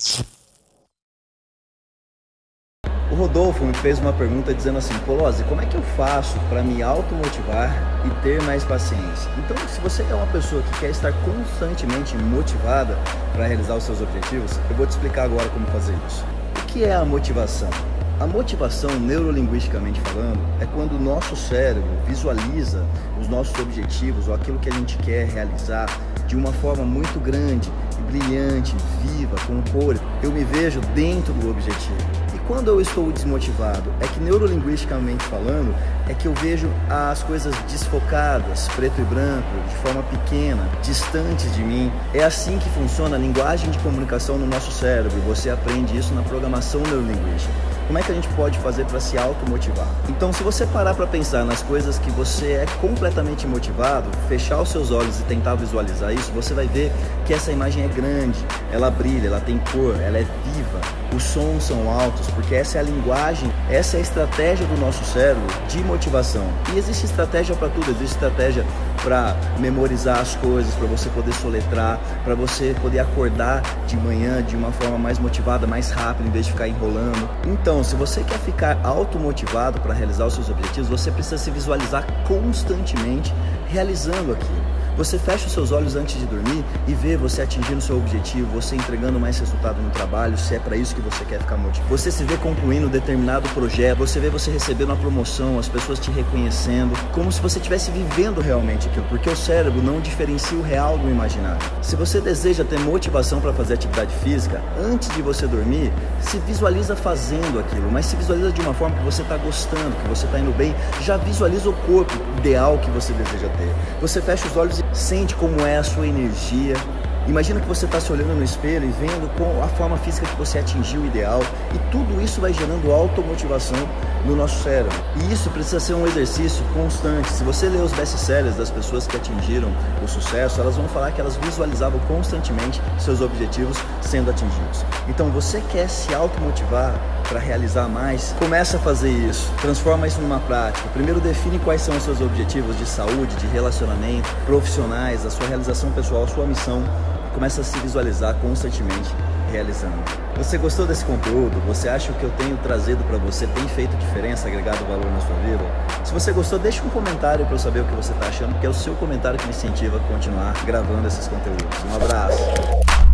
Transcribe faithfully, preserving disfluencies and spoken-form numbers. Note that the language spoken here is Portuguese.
O Rodolfo me fez uma pergunta dizendo assim: Polozzi, como é que eu faço para me automotivar e ter mais paciência? Então, se você é uma pessoa que quer estar constantemente motivada para realizar os seus objetivos, eu vou te explicar agora como fazer isso. O que é a motivação? A motivação, neurolinguisticamente falando, é quando o nosso cérebro visualiza os nossos objetivos ou aquilo que a gente quer realizar de uma forma muito grande, brilhante, viva, com cor. Eu me vejo dentro do objetivo. E quando eu estou desmotivado, é que neurolinguisticamente falando, é que eu vejo as coisas desfocadas, preto e branco, de forma pequena, distantes de mim. É assim que funciona a linguagem de comunicação no nosso cérebro. Você aprende isso na programação neurolinguística. Como é que a gente pode fazer para se automotivar? Então, se você parar para pensar nas coisas que você é completamente motivado, fechar os seus olhos e tentar visualizar isso, você vai ver que essa imagem é grande, ela brilha, ela tem cor, ela é viva, os sons são altos, porque essa é a linguagem, essa é a estratégia do nosso cérebro de motivação. E existe estratégia para tudo, existe estratégia para memorizar as coisas, para você poder soletrar, para você poder acordar de manhã de uma forma mais motivada, mais rápida, em vez de ficar enrolando. Então, se você quer ficar automotivado para realizar os seus objetivos, você precisa se visualizar constantemente realizando aquilo. Você fecha os seus olhos antes de dormir e vê você atingindo o seu objetivo, você entregando mais resultado no trabalho, se é para isso que você quer ficar motivado. Você se vê concluindo determinado projeto, você vê você recebendo uma promoção, as pessoas te reconhecendo, como se você estivesse vivendo realmente aquilo, porque o cérebro não diferencia o real do imaginário. Se você deseja ter motivação para fazer atividade física, antes de você dormir, se visualiza fazendo aquilo, mas se visualiza de uma forma que você está gostando, que você está indo bem, já visualiza o corpo ideal que você deseja ter. Você fecha os olhos e sente como é a sua energia. Imagina que você está se olhando no espelho e vendo com a forma física que você atingiu o ideal, e tudo isso vai gerando automotivação no nosso cérebro. E isso precisa ser um exercício constante. Se você ler os best-sellers das pessoas que atingiram o sucesso, elas vão falar que elas visualizavam constantemente seus objetivos sendo atingidos. Então, você quer se automotivar para realizar mais? Começa a fazer isso, transforma isso numa prática. Primeiro, define quais são os seus objetivos de saúde, de relacionamento, profissionais, a sua realização pessoal, a sua missão. Começa a se visualizar constantemente realizando. Você gostou desse conteúdo? Você acha que o que eu tenho trazido para você tem feito diferença, agregado valor na sua vida? Se você gostou, deixa um comentário para eu saber o que você está achando, porque é o seu comentário que me incentiva a continuar gravando esses conteúdos. Um abraço!